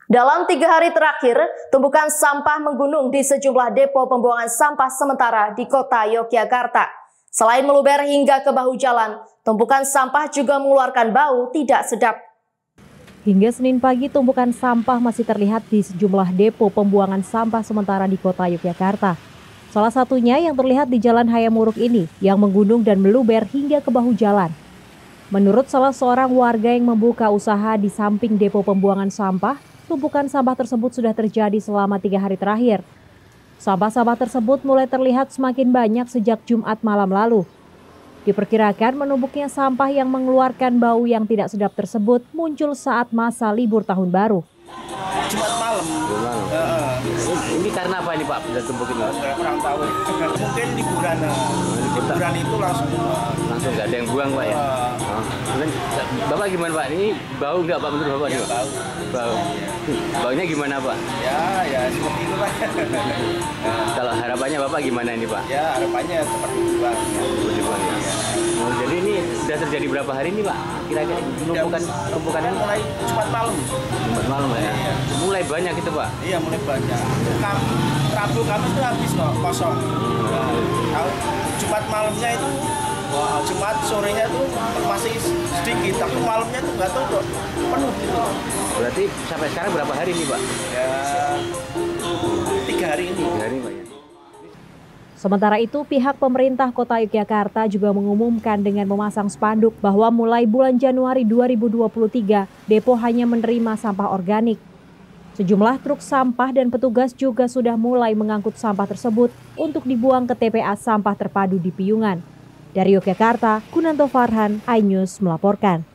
Dalam 3 hari terakhir, tumpukan sampah menggunung di sejumlah depo pembuangan sampah sementara di kota Yogyakarta. Selain meluber hingga ke bahu jalan, tumpukan sampah juga mengeluarkan bau tidak sedap. Hingga Senin pagi, tumpukan sampah masih terlihat di sejumlah depo pembuangan sampah sementara di kota Yogyakarta. Salah satunya yang terlihat di Jalan Hayamuruk ini, yang menggunung dan meluber hingga ke bahu jalan. Menurut salah seorang warga yang membuka usaha di samping depo pembuangan sampah, tumpukan sampah tersebut sudah terjadi selama 3 hari terakhir. Sampah-sampah tersebut mulai terlihat semakin banyak sejak Jumat malam lalu. Diperkirakan menumpuknya sampah yang mengeluarkan bau yang tidak sedap tersebut muncul saat masa libur tahun baru. Jumat malam. Ini karena apa ini Pak? Bisa tumpukin? Saya kurang tahu. Mungkin liburan. Liburan itu langsung nggak ada yang buang Pak ya? Bapak gimana Pak? Ini bau nggak Pak menurut Bapak? Ya, bau. Baunya gimana Pak? Ya seperti itu Pak. Kalau harapannya Bapak gimana ini Pak? Ya harapannya seperti dibuang. Dibuang ya. Jadi ini sudah terjadi berapa hari ini Pak? Kira-kira tumpukannya mulai Jumat malam. Jumat malam ya? Iya. Mulai banyak itu Pak? Iya mulai banyak. Rabu Kamis itu habis kok kosong. Jumat malamnya itu, Jumat sorenya itu masih sedikit, tapi malamnya itu nggak tahu kok penuh gitu. Berarti sampai sekarang berapa hari ini Pak? Ya 3 hari ini. 3 hari Pak ya. Sementara itu, pihak pemerintah Kota Yogyakarta juga mengumumkan dengan memasang spanduk bahwa mulai bulan Januari 2023, depo hanya menerima sampah organik. Sejumlah truk sampah dan petugas juga sudah mulai mengangkut sampah tersebut untuk dibuang ke TPA Sampah Terpadu di Piungan. Dari Yogyakarta, Kunanto Farhan, iNews melaporkan.